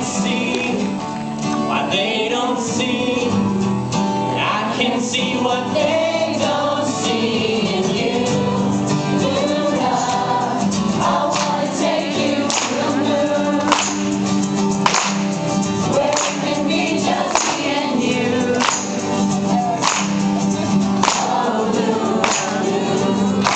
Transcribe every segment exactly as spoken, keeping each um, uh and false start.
see what they don't see. I can see what they don't see in you. Luna, I wanna take you to the moon, where it can be just me and you. Oh, Luna, Luna.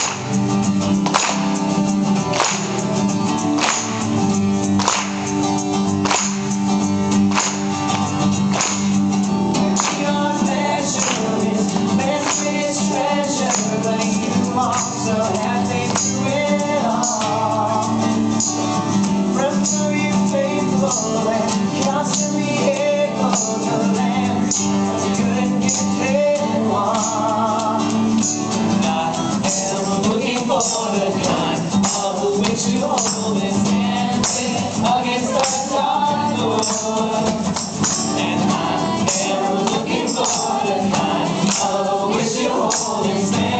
So happy through it all. Run through you faithful and constantly echo the land. You couldn't get paid one. I am looking for the kind of which you hold this hand against the dark door. And I am looking for the kind of which you hold this hand.